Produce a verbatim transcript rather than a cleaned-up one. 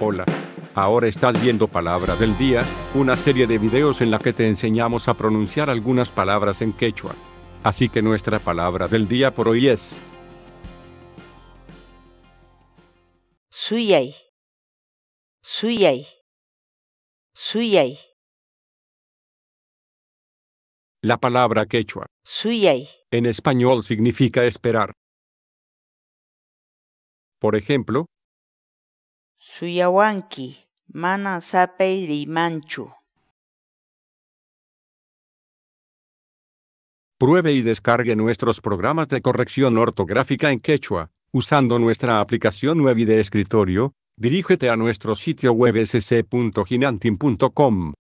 Hola. Ahora estás viendo Palabra del Día, una serie de videos en la que te enseñamos a pronunciar algunas palabras en quechua. Así que nuestra palabra del día por hoy es suyay, suyay, suyay, la palabra quechua. suyay, En español significa esperar. Por ejemplo, suyawanki, mana sapay rimanchu. pruebe y descargue nuestros programas de corrección ortográfica en quechua, usando nuestra aplicación Nuevi de escritorio. Dirígete a nuestro sitio web s c punto ginantin punto com.